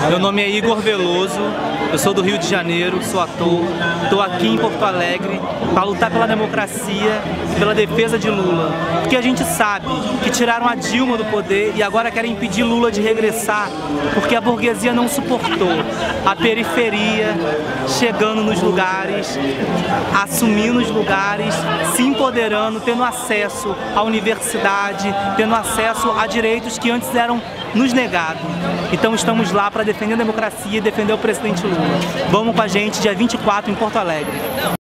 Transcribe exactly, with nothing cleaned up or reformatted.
Meu nome é Igor Veloso, eu sou do Rio de Janeiro, sou ator, estou aqui em Porto Alegre para lutar pela democracia e pela defesa de Lula, porque a gente sabe que tiraram a Dilma do poder e agora querem impedir Lula de regressar, porque a burguesia não suportou a periferia chegando nos lugares, assumindo os lugares, se empoderando, tendo acesso à universidade, tendo acesso a direitos que antes eram nos negados. Então estamos lá para defender a democracia e defender o presidente Lula. Vamos com a gente dia vinte e quatro em Porto Alegre.